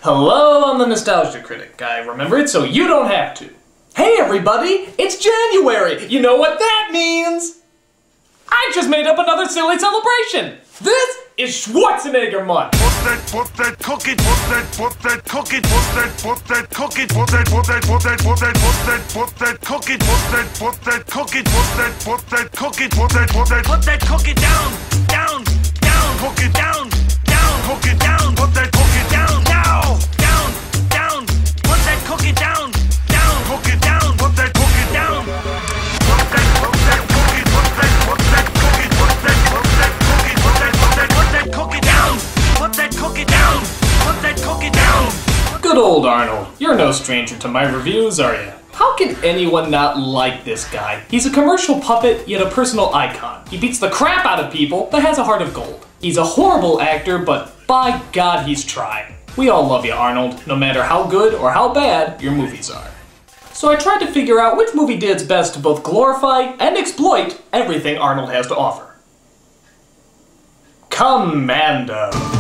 Hello, I'm the Nostalgia Critic. I remember it so you don't have to. Hey everybody, it's January! You know what that means? I just made up another silly celebration! This is Schwarzenegger month! Put that cookie, put that cookie, put that cookie, put that cookie, put that cookie, put that cookie down, down, cook it down, cook it down, put that cookie down, now, down, put that cookie down, cook it down, put that cookie down, put that cookie, put that cookie, put that cookie, put that cookie down, put that cookie down, put that cookie down. Good old Arnold, you're no stranger to my reviews, are you? How can anyone not like this guy? He's a commercial puppet, yet a personal icon. He beats the crap out of people, but has a heart of gold. He's a horrible actor, but by God, he's trying. We all love you, Arnold, no matter how good or how bad your movies are. So I tried to figure out which movie did its best to both glorify and exploit everything Arnold has to offer. Commando.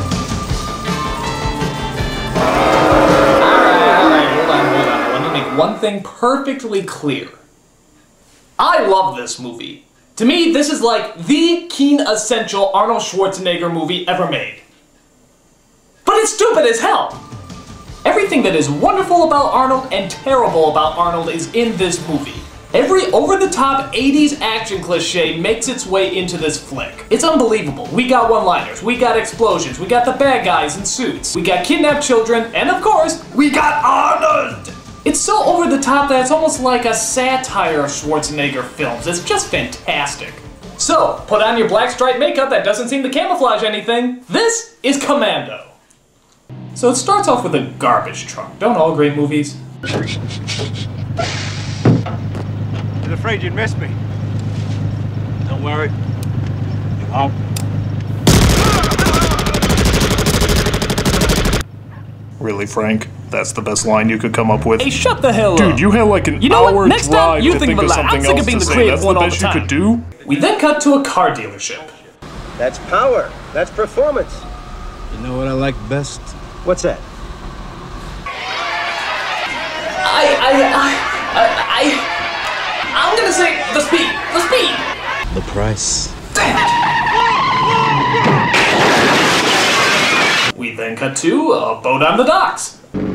Alright, hold on. Let me make one thing perfectly clear. I love this movie. To me, this is like the keen essential Arnold Schwarzenegger movie ever made. But it's stupid as hell! Everything that is wonderful about Arnold and terrible about Arnold is in this movie. Every over-the-top 80s action cliche makes its way into this flick. It's unbelievable. We got one-liners, we got explosions, we got the bad guys in suits, we got kidnapped children, and of course, we got Arnold! It's so over-the-top that it's almost like a satire of Schwarzenegger films. It's just fantastic. So, put on your black striped makeup that doesn't seem to camouflage anything. This is Commando. So it starts off with a garbage truck. Don't all great movies? I was afraid you'd miss me. Don't worry. You won't. Really, Frank? That's the best line you could come up with? Hey, shut the hell up! Dude, you had like an hour drive to think of something else to say. That's the best you could do? We then cut to a car dealership. That's power. That's performance. You know what I like best? What's that? I'm gonna say the speed. The speed! The price. Damn it! We then cut to a boat on the docks.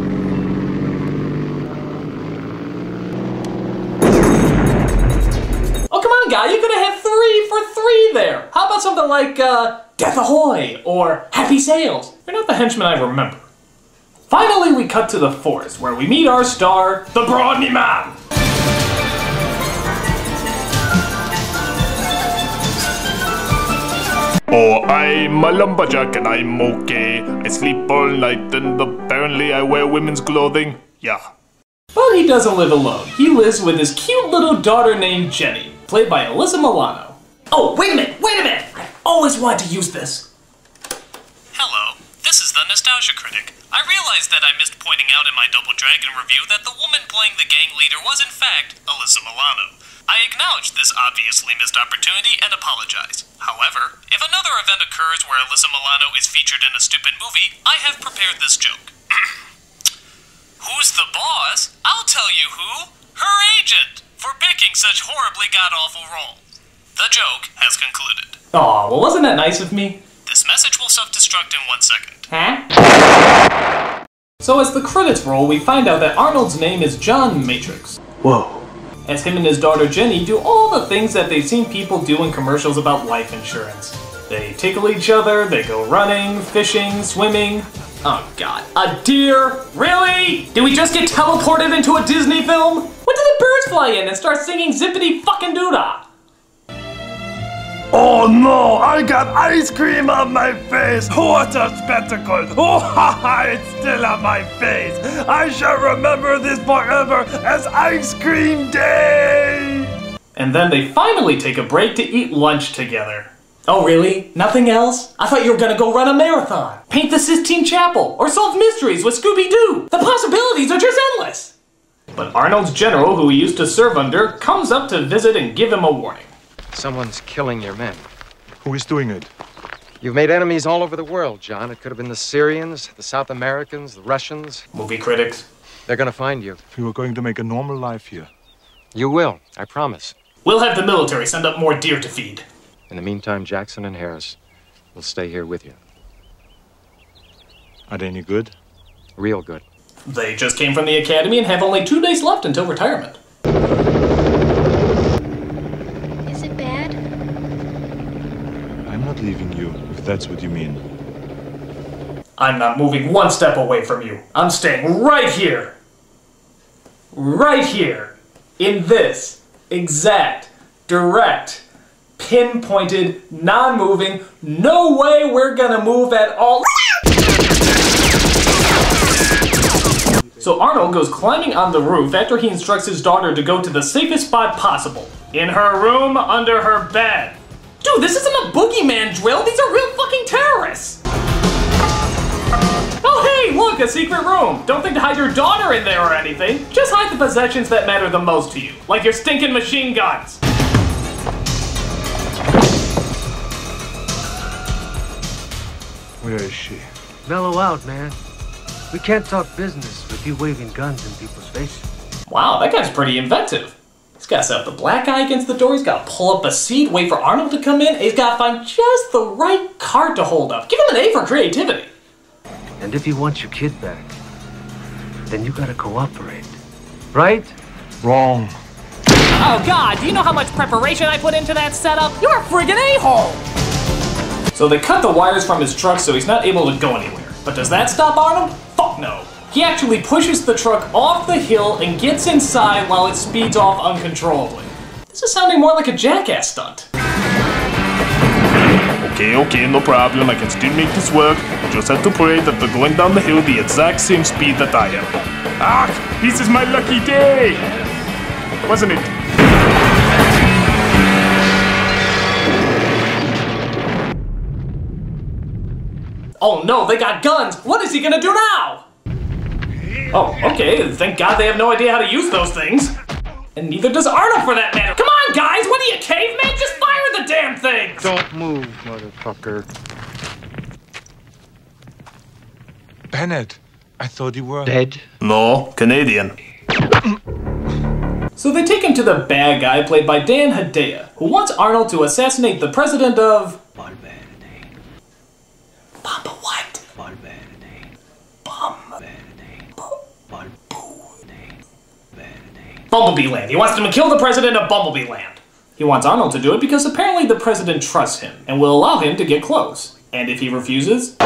Oh, come on, guy, you could have had 3 for 3 there. How about something like, Death Ahoy, or Happy Sails? You're not the henchman I remember. Finally, we cut to the forest, where we meet our star, the Brawny Man. Oh, I'm a lumberjack and I'm okay. I sleep all night and apparently I wear women's clothing. Yeah. But he doesn't live alone. He lives with his cute little daughter named Jenny, played by Alyssa Milano. Oh, wait a minute! I always wanted to use this. Hello, this is the Nostalgia Critic. I realized that I missed pointing out in my Double Dragon review that the woman playing the gang leader was in fact Alyssa Milano. I acknowledge this obviously missed opportunity and apologize. However, if another event occurs where Alyssa Milano is featured in a stupid movie, I have prepared this joke. Who's the boss? I'll tell you who. Her agent, for picking such horribly god-awful roles. The joke has concluded. Aw, well wasn't that nice of me? This message will self-destruct in 1 second. Huh? So as the credits roll, we find out that Arnold's name is John Matrix. Whoa. As him and his daughter Jenny do all the things that they've seen people do in commercials about life insurance. They tickle each other, they go running, fishing, swimming. Oh god, a deer? Really? Did we just get teleported into a Disney film? When did the birds fly in and start singing zippity fucking doodah? Oh no, I got ice cream on my face! What a spectacle! Oh ha ha, it's still on my face! I shall remember this forever as Ice Cream Day! And then they finally take a break to eat lunch together. Oh really? Nothing else? I thought you were gonna go run a marathon, paint the Sistine Chapel, or solve mysteries with Scooby-Doo! The possibilities are just endless! But Arnold's general, who he used to serve under, comes up to visit and give him a warning. Someone's killing your men. Who is doing it? You've made enemies all over the world, John. It could have been the Syrians, the South Americans, the Russians. Movie critics. They're gonna find you. You are going to make a normal life here. You will, I promise. We'll have the military send up more deer to feed. In the meantime, Jackson and Harris will stay here with you. Are they any good? Real good. They just came from the academy and have only 2 days left until retirement. Is it bad? I'm not leaving you, if that's what you mean. I'm not moving 1 step away from you. I'm staying right here. Right here. In this exact, direct, pinpointed, non-moving, no way we're gonna move at all. So Arnold goes climbing on the roof after he instructs his daughter to go to the safest spot possible. In her room, under her bed. Dude, this isn't a boogeyman drill, these are real fucking terrorists! Oh hey, look, a secret room! Don't think to hide your daughter in there or anything. Just hide the possessions that matter the most to you. Like your stinking machine guns. Where is she? Mellow out, man. We can't talk business with you waving guns in people's faces. Wow, that guy's pretty inventive. He's got to set up the black guy against the door, he's got to pull up a seat, wait for Arnold to come in, and he's got to find just the right card to hold up. Give him an A for creativity. And if you want your kid back, then you gotta cooperate. Right? Wrong. Oh God, do you know how much preparation I put into that setup? You're a friggin' a-hole! So they cut the wires from his truck so he's not able to go anywhere. But does that stop Arnold? Fuck no. He actually pushes the truck off the hill and gets inside while it speeds off uncontrollably. This is sounding more like a jackass stunt. Okay, no problem. I can still make this work. I just have to pray that they're going down the hill the exact same speed that I am. Ah, this is my lucky day! Wasn't it? Oh no, they got guns! What is he gonna do now? Oh, okay, thank God they have no idea how to use those things. And neither does Arnold for that matter. Come on, guys, what are you, cavemen? Just fire the damn things! Don't move, motherfucker. Bennett, I thought you were... Dead? No, Canadian. So they take him to the bad guy played by Dan Hedaya, who wants Arnold to assassinate the president of... Bomba what? Bumblebee Land. He wants him to kill the president of Bumblebee Land. He wants Arnold to do it because apparently the president trusts him and will allow him to get close. And if he refuses...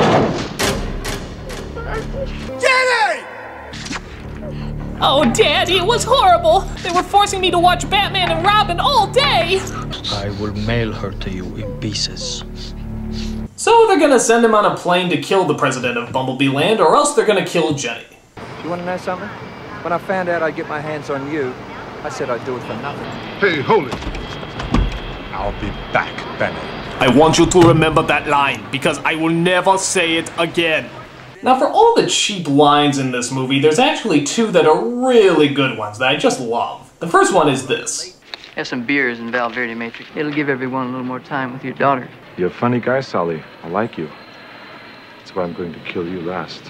Jenny! Oh, Daddy, it was horrible. They were forcing me to watch Batman and Robin all day. I will mail her to you in pieces. So they're gonna send him on a plane to kill the president of Bumblebee Land, or else they're gonna kill Jenny. You want to know something? When I found out I'd get my hands on you, I said I'd do it for nothing. Hey, hold it. I'll be back, Bennett. I want you to remember that line, because I will never say it again. Now for all the cheap lines in this movie, there's actually 2 that are really good ones that I just love. The first one is this. Have some beers in Valverde Matrix. It'll give everyone a little more time with your daughter. You're a funny guy, Sally. I like you. That's why I'm going to kill you last.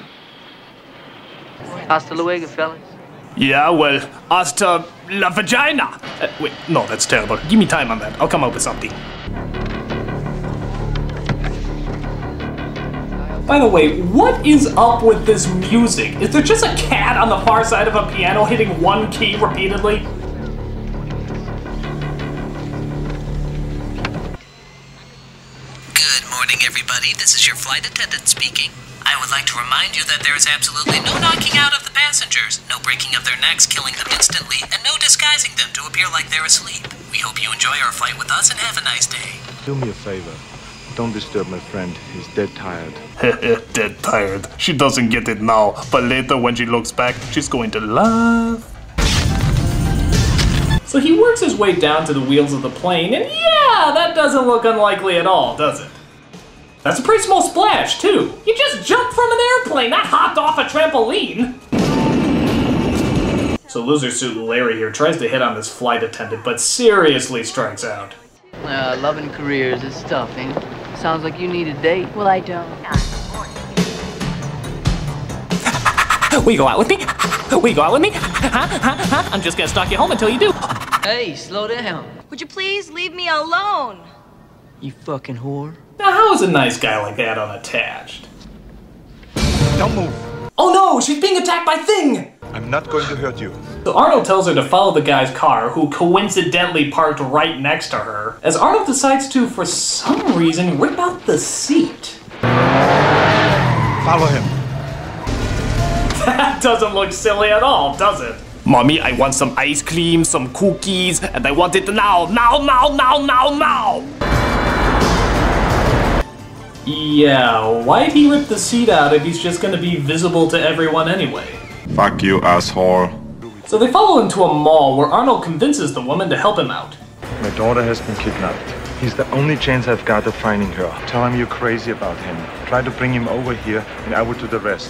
Hasta luego, fellas. Yeah, well, hasta la vagina. Wait, no, that's terrible. Give me time on that. I'll come up with something. By the way, what is up with this music? Is there just a cat on the far side of a piano hitting one key repeatedly? Good morning, everybody. This is your flight attendant speaking. I would like to remind you that there is absolutely no knocking out of the passengers, no breaking of their necks, killing them instantly, and no disguising them to appear like they're asleep. We hope you enjoy our flight with us and have a nice day. Do me a favor. Don't disturb my friend. He's dead tired. Dead tired. She doesn't get it now, but later when she looks back, she's going to laugh. So he works his way down to the wheels of the plane, and yeah, that doesn't look unlikely at all, does it? That's a pretty small splash, too. You just jumped from an airplane, not hopped off a trampoline. So Loser Suit Larry here tries to hit on this flight attendant, but seriously strikes out. Love and careers is tough, ain't it? Sounds like you need a date. Well, I don't. Will you go out with me? Will you go out with me? Huh? I'm just gonna stalk you home until you do. Hey, slow down. Would you please leave me alone? You fucking whore. Now, how is a nice guy like that unattached? Don't move. Oh no, she's being attacked by Thing! I'm not going to hurt you. So Arnold tells her to follow the guy's car, who coincidentally parked right next to her, as Arnold decides to, for some reason, rip out the seat. Follow him. That doesn't look silly at all, does it? Mommy, I want some ice cream, some cookies, and I want it now, now, now, now, now, now! Yeah, why'd he rip the seat out if he's just gonna be visible to everyone anyway? Fuck you, asshole. So they follow him to a mall where Arnold convinces the woman to help him out. My daughter has been kidnapped. He's the only chance I've got of finding her. Tell him you're crazy about him. Try to bring him over here, and I will do the rest.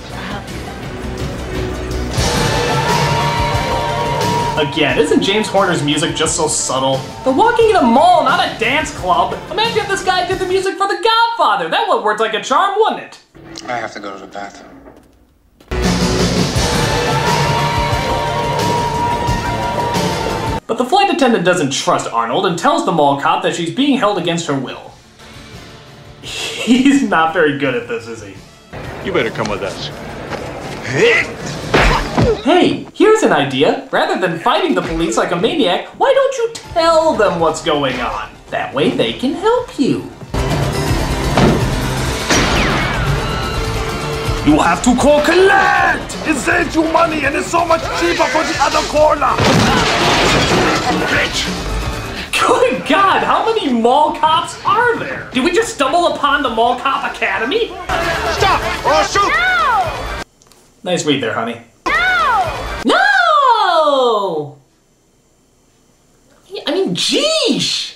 Again, isn't James Horner's music just so subtle? They're walking in a mall, not a dance club. Imagine if this guy did the music for The Godfather. That would work like a charm, wouldn't it? I have to go to the bathroom. But the flight attendant doesn't trust Arnold and tells the mall cop that she's being held against her will. He's not very good at this, is he? You better come with us. Hey, here's an idea. Rather than fighting the police like a maniac, why don't you tell them what's going on? That way they can help you. You have to call collect! It saves you money and it's so much cheaper for the other corner! Bitch! Good God, how many mall cops are there? Did we just stumble upon the Mall Cop Academy? Stop or I'll shoot! No! Nice read there, honey. No! No! I mean, jeesh!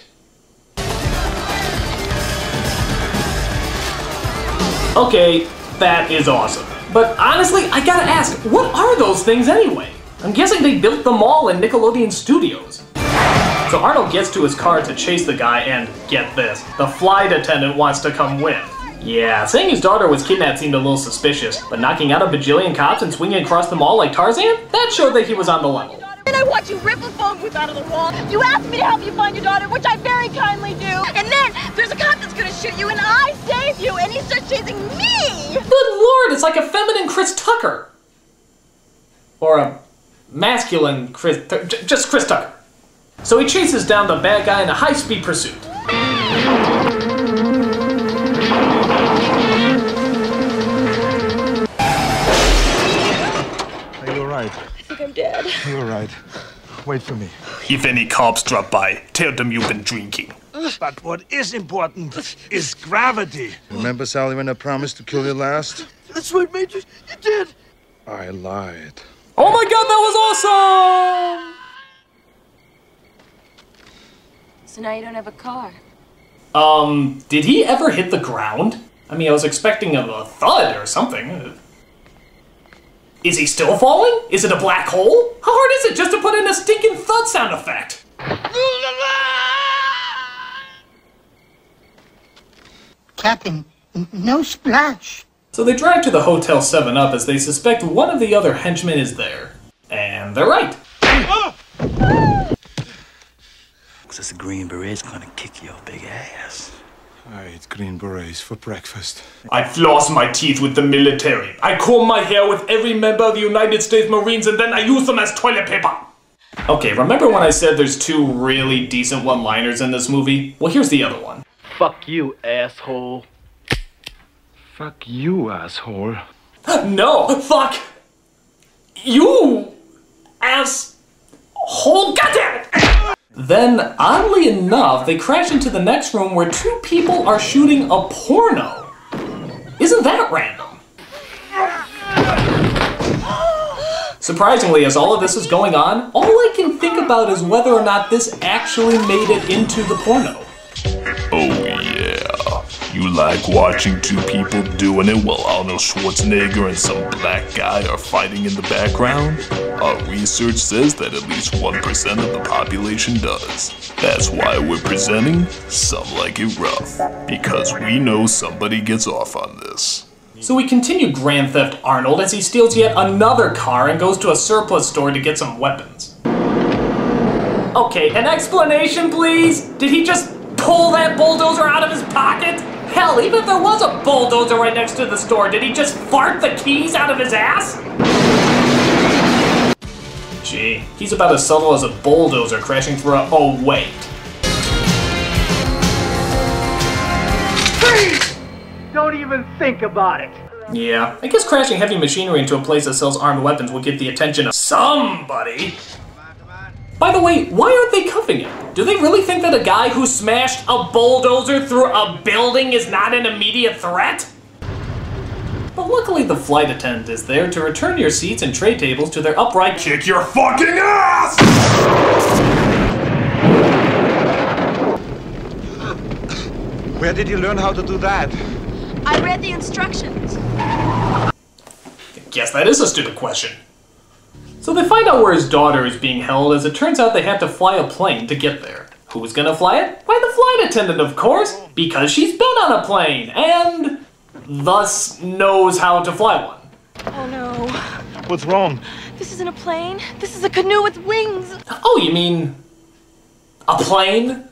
Okay, that is awesome. But honestly, I gotta ask, what are those things anyway? I'm guessing they built the mall in Nickelodeon Studios. So Arnold gets to his car to chase the guy and, get this, the flight attendant wants to come with. Yeah, saying his daughter was kidnapped seemed a little suspicious, but knocking out a bajillion cops and swinging across the mall like Tarzan? That showed that he was on the level. And I watch you rip a phone booth out of the wall. You asked me to help you find your daughter, which I very kindly do. And then there's a cop that's gonna shoot you, and I save you, and he starts chasing me! Good lord, it's like a feminine Chris Tucker. Or a masculine just Chris Tucker. So he chases down the bad guy in a high-speed pursuit. Are you alright? I think I'm dead. You're alright. Wait for me. If any cops drop by, tell them you've been drinking. But what is important is gravity. Remember, Sally, when I promised to kill you last? That's right, Major. You did. I lied. Oh my god, that was awesome! So now you don't have a car. Did he ever hit the ground? I mean, I was expecting a thud or something. Is he still falling? Is it a black hole? How hard is it just to put in a stinking thud sound effect? Captain, no splash. So they drive to the Hotel 7-Up as they suspect one of the other henchmen is there. And they're right. Because the Green Beret's gonna kick your big ass. I ate Green Berets for breakfast. I floss my teeth with the military. I comb my hair with every member of the United States Marines and then I use them as toilet paper. Okay, remember when I said there's two really decent one-liners in this movie? Well, here's the other one. Fuck you, asshole. Fuck you, asshole. No, fuck you, asshole. Goddamn it! Then, oddly enough, they crash into the next room where two people are shooting a porno. Isn't that random? Surprisingly, as all of this is going on, all I can think about is whether or not this actually made it into the porno. Oh yeah. You like watching two people doing it while Arnold Schwarzenegger and some black guy are fighting in the background? Our research says that at least 1% of the population does. That's why we're presenting Some Like It Rough, because we know somebody gets off on this. So we continue Grand Theft Arnold as he steals yet another car and goes to a surplus store to get some weapons. Okay, an explanation please? Did he just pull that bulldozer out of his pocket? Hell, even if there was a bulldozer right next to the store, did he just fart the keys out of his ass? Gee, he's about as subtle as a bulldozer crashing through a... Oh, wait. Freeze! Don't even think about it. Yeah, I guess crashing heavy machinery into a place that sells armed weapons would get the attention of somebody. By the way, why aren't they cuffing him? Do they really think that a guy who smashed a bulldozer through a building is not an immediate threat? But luckily the flight attendant is there to return your seats and tray tables to their upright kick your fucking ass! Where did you learn how to do that? I read the instructions. Guess that is a stupid question. So they find out where his daughter is being held, as it turns out they have to fly a plane to get there. Who's gonna fly it? Why, the flight attendant, of course, because she's been on a plane, and thus knows how to fly one. Oh no. What's wrong? This isn't a plane. This is a canoe with wings. Oh, you mean a plane?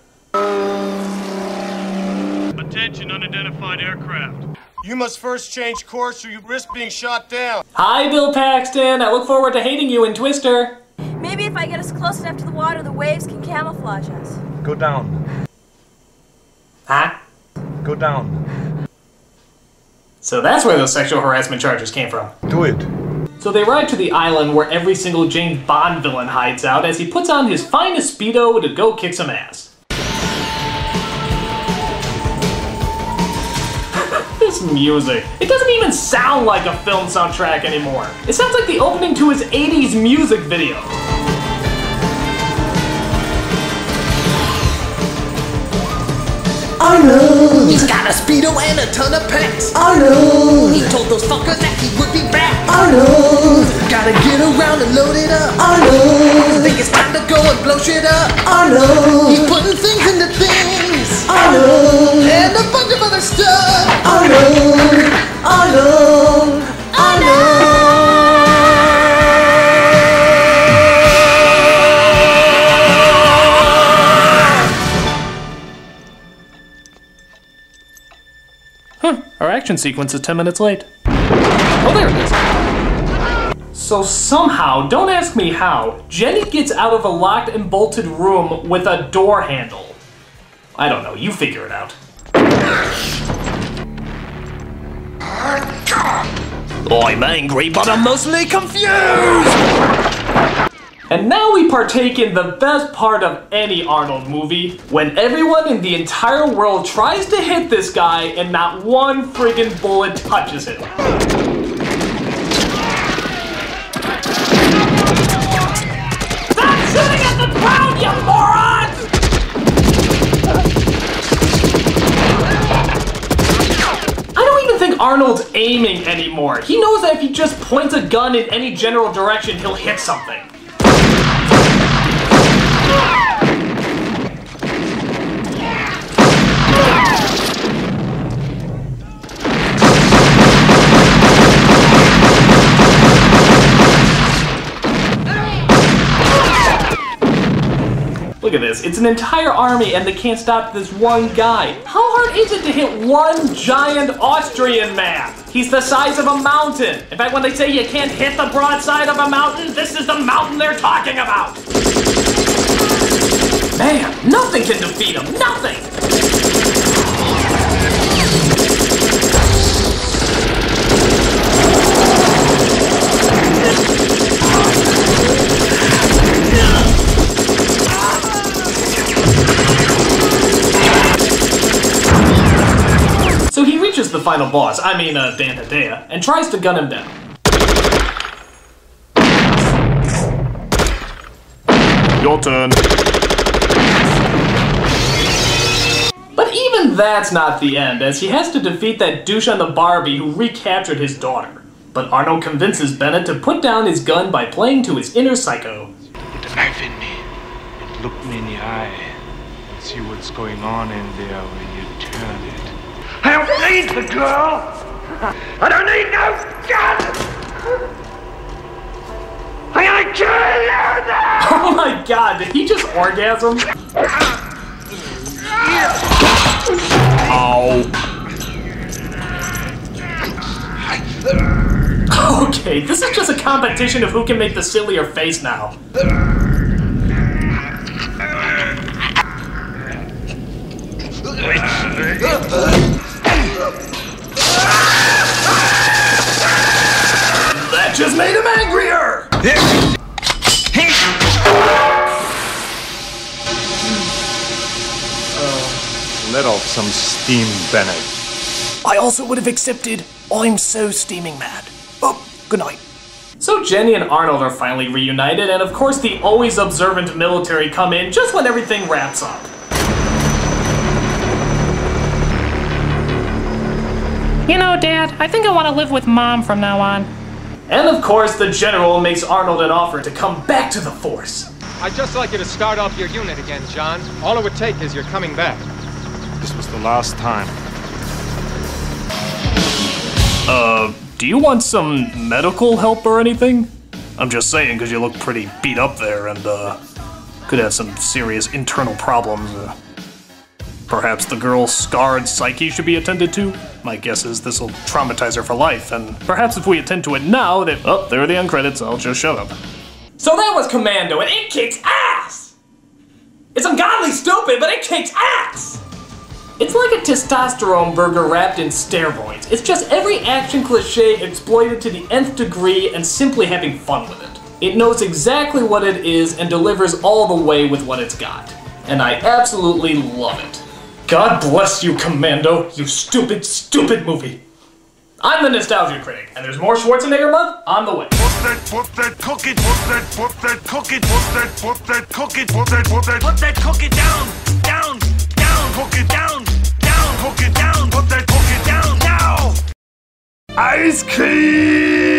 Attention, unidentified aircraft. You must first change course or you risk being shot down. Hi, Bill Paxton. I look forward to hating you in Twister. Maybe if I get us close enough to the water, the waves can camouflage us. Go down. Huh? Go down. So that's where those sexual harassment charges came from. Do it. So they ride to the island where every single James Bond villain hides out as he puts on his finest Speedo to go kick some ass. This music. It doesn't even sound like a film soundtrack anymore. It sounds like the opening to his 80s music video. Arnold! He's got a Speedo and a ton of packs. Arnold! He told those fuckers that he would be back. Arnold! Gotta get around and load it up. Arnold! Think it's time to go and blow shit up. Arnold! He's putting things into things. Arnold! And a bunch of other stuff. Arnold! Arnold! Arnold! Our action sequence is 10 minutes late. Oh, there it is. So somehow, don't ask me how, Jenny gets out of a locked and bolted room with a door handle. I don't know, you figure it out. I'm angry, but I'm mostly confused! And now we partake in the best part of any Arnold movie, when everyone in the entire world tries to hit this guy and not one friggin' bullet touches him. Stop shooting at the ground, you morons! I don't even think Arnold's aiming anymore. He knows that if he just points a gun in any general direction, he'll hit something. Look at this, it's an entire army and they can't stop this one guy. How hard is it to hit one giant Austrian man? He's the size of a mountain. In fact, when they say you can't hit the broadside of a mountain, this is the mountain they're talking about. Man, nothing can defeat him, nothing! So he reaches the final boss, Dan Hedaya, and tries to gun him down. Your turn. But even that's not the end, as he has to defeat that douche on the Barbie who recaptured his daughter. But Arnold convinces Bennett to put down his gun by playing to his inner psycho. Put a knife in me and look me in the eye and see what's going on in there when you turn it. I don't need the girl! I don't need no gun! I'm gonna kill you now! Oh my god, did he just orgasm? Ow. Okay, this is just a competition of who can make the sillier face now. That just made him angrier! Let off some steam, Bennett. I also would have accepted. I'm so steaming mad. Oh, good night. So Jenny and Arnold are finally reunited, and of course the always observant military come in just when everything wraps up. You know, Dad, I think I want to live with Mom from now on. And of course the General makes Arnold an offer to come back to the Force. I'd just like you to start off your unit again, John. All it would take is you're coming back. This was the last time. Do you want some medical help or anything? I'm just saying, because you look pretty beat up there and, could have some serious internal problems. Perhaps the girl's scarred psyche should be attended to? My guess is this'll traumatize her for life, and perhaps if we attend to it now, that— oh, there are the end credits, I'll just shut up. So that was Commando, and it kicks ass! It's ungodly stupid, but it kicks ass! It's like a testosterone burger wrapped in steroids. It's just every action cliche exploited to the nth degree and simply having fun with it. It knows exactly what it is and delivers all the way with what it's got. And I absolutely love it. God bless you, Commando, you stupid, stupid movie. I'm the Nostalgia Critic, and there's more Schwarzenegger month on the way. Put that cookie, put that cookie, put that cookie down, down, down, cook it down, down, cook it down, put that cookie down now. Ice cream!